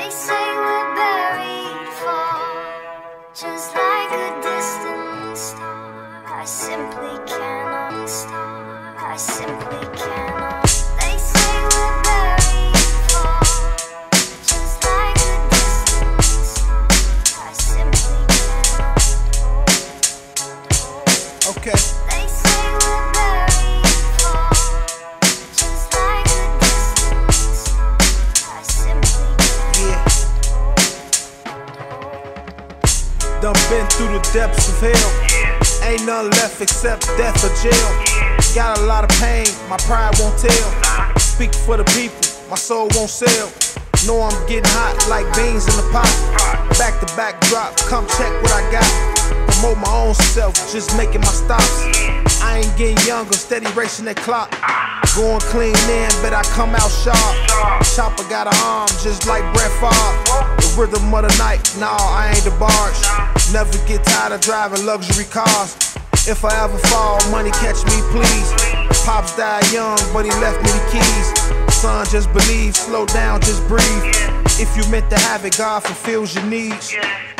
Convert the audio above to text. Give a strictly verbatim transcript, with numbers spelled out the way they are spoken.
They say we're buried far, just like a distant star. I simply cannot stop. I simply cannot. They say we're buried far, just like a distant star. I simply cannot hold. Okay. They say we're buried far, just like a distant star. I simply cannot hold. Done been through the depths of hell. Ain't none left except death or jail. Got a lot of pain, my pride won't tell. Speak for the people, my soul won't sell. Know I'm getting hot like beans in the pot. Back to back drop, come check what I got. Promote my own self, just making my stops. I ain't getting younger, steady racing that clock. Going clean in, bet I come out sharp. Chopper got an arm just like Brett Favre. The rhythm of the night, nah, I ain't the barge. Never get tired of driving luxury cars. If I ever fall, money catch me please. Pops died young, but he left me the keys. Son, just believe, slow down, just breathe. If you meant to have it, God fulfills your needs.